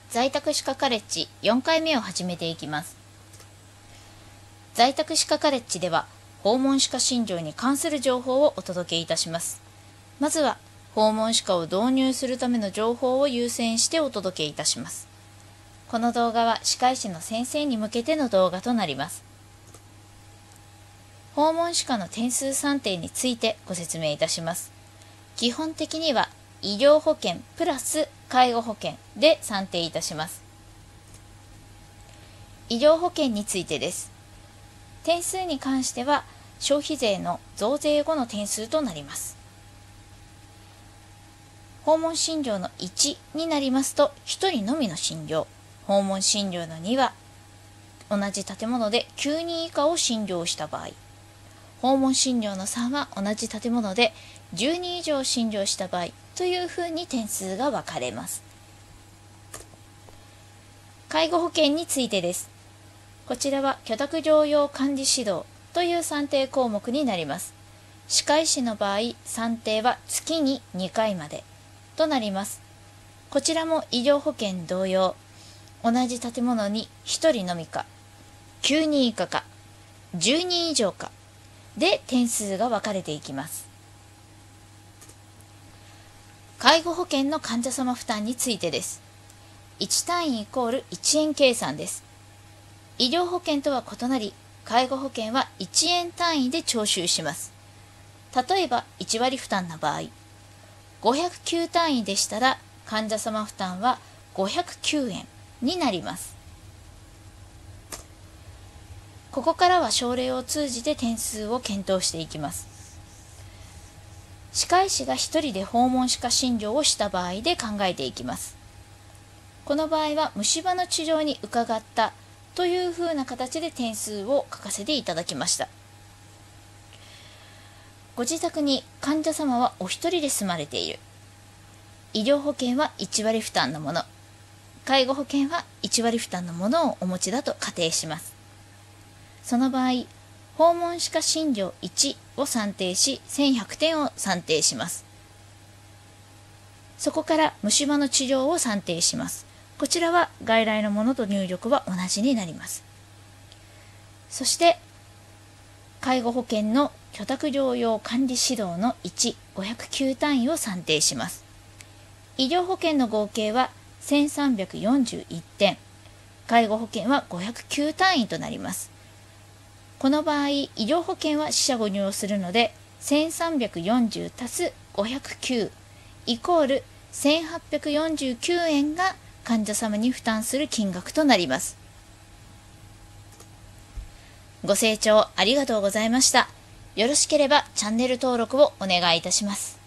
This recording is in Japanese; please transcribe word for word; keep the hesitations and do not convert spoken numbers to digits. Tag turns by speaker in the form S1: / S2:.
S1: 在宅歯科カレッジよんかいめを始めていきます。在宅歯科カレッジでは訪問歯科診療に関する情報をお届けいたします。まずは訪問歯科を導入するための情報を優先してお届けいたします。この動画は歯科医師の先生に向けての動画となります。訪問歯科の点数算定についてご説明いたします。基本的には医療保険プラス介護保険で算定いたします。医療保険についてです。点数に関しては消費税の増税後の点数となります。訪問診療のいちになりますとひとりのみの診療、訪問診療のには同じ建物できゅうにん以下を診療した場合、訪問診療のさんは同じ建物でじゅうにん以上診療した場合というふうに点数が分かれます。介護保険についてです。こちらは居宅療養管理指導という算定項目になります。歯科医師の場合、算定は月ににかいまでとなります。こちらも医療保険同様、同じ建物にひとりのみか、きゅうにん以下か、じゅうにん以上かで点数が分かれていきます。介護保険の患者様負担についてです。いち単位イコールいちえん計算です。医療保険とは異なり、介護保険はいちえん単位で徴収します。例えばいちわり負担の場合、ごひゃくきゅう単位でしたら患者様負担はごひゃくきゅうえんになります。ここからは症例を通じて点数を検討していきます。歯科医師がひとりで訪問歯科診療をした場合で考えていきます。この場合は虫歯の治療に伺ったというふうな形で点数を書かせていただきました。ご自宅に患者様はお一人で住まれている。医療保険はいちわり負担のもの、介護保険はいちわり負担のものをお持ちだと仮定します。その場合、訪問歯科診療いちを算定し、せんひゃくてんを算定します。そこから虫歯の治療を算定します。こちらは外来のものと入力は同じになります。そして、介護保険の居宅療養管理指導のいち、ごひゃくきゅう単位を算定します。医療保険の合計はせんさんびゃくよんじゅういってん、介護保険はごひゃくきゅう単位となります。この場合、医療保険は四捨五入をするので、せんさんびゃくよんじゅう足すごひゃくきゅうイコールせんはっぴゃくよんじゅうきゅうえんが患者様に負担する金額となります。ご清聴ありがとうございました。よろしければチャンネル登録をお願いいたします。